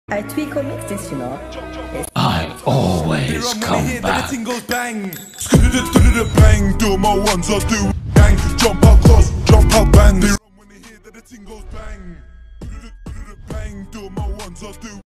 I tweak or mix this, you know. I always come back. Bang, bang, do my ones, I do bang, jump out cross, jump out bang. They run when they hear that the ting goes bang, bang, do my ones, I do.